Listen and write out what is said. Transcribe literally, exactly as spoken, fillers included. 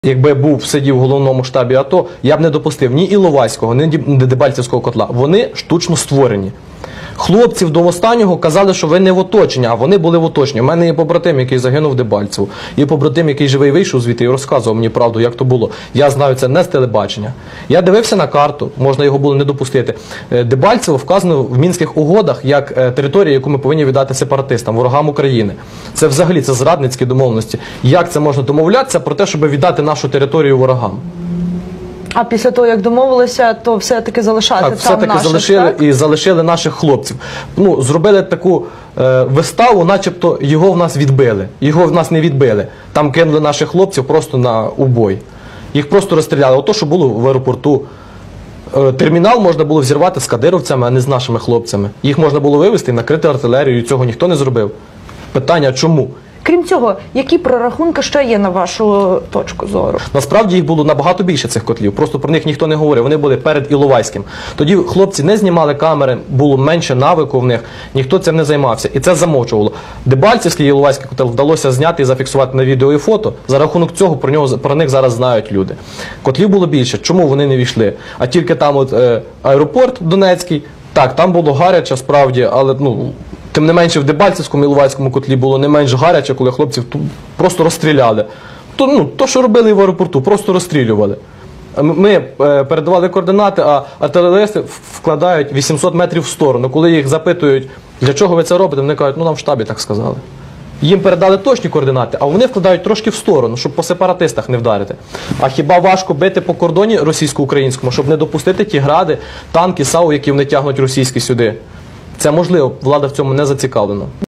Якби був сидів в головному штабі АТО, я б не допустив ні Іловайського, ні Дебальцевського котла. Вони штучно створені. Хлопців до останнього казали, що ви не в оточенні, а вони були в оточенні. У мене є побратим, який загинув в Дебальцеву. Є побратим, який живий вийшов звідти і розказував мені правду, як то було. Я знаю це не з телебачення. Я дивився на карту, можна його було не допустити. Дебальцево вказано в Мінських угодах як територія, яку ми повинні віддати сепаратистам, ворогам України. Це взагалі це зрадницькі домовленості. Як це можна домовлятися про те, щоб віддати нашу територію ворогам? А після того, як домовилися, то все-таки залишати так, там все-таки наших, залишили, так? І залишили наших хлопців. Ну, зробили таку е, виставу, начебто його в нас відбили. Його в нас не відбили. Там кинули наших хлопців просто на убой. Їх просто розстріляли. Ото, що було в аеропорту. Е, термінал можна було взірвати з кадировцями, а не з нашими хлопцями. Їх можна було вивезти і накрити артилерією. Цього ніхто не зробив. Питання, чому? Крім цього, які прорахунки ще є на вашу точку зору? Насправді їх було набагато більше цих котлів, просто про них ніхто не говорив, вони були перед Іловайським. Тоді хлопці не знімали камери, було менше навику в них, ніхто цим не займався, і це замовчувало. Дебальцевський і Іловайський котел вдалося зняти і зафіксувати на відео і фото, за рахунок цього про, нього, про них зараз знають люди. Котлів було більше, чому вони не війшли? А тільки там от, е, аеропорт Донецький, так, там було гаряче справді, але ну... Тим не менше в Дебальцевському і Іловайському котлі було не менш гаряче, коли хлопців просто розстріляли. То, ну, то, що робили в аеропорту, просто розстрілювали. Ми е, передавали координати, а артилеристи вкладають вісімсот метрів в сторону. Коли їх запитують, для чого ви це робите, вони кажуть, ну нам в штабі так сказали. Їм передали точні координати, а вони вкладають трошки в сторону, щоб по сепаратистах не вдарити. А хіба важко бити по кордоні російсько-українському, щоб не допустити ті гради, танки, САУ, які вони тягнуть російські сюди? Це можливо, влада в цьому не зацікавлена.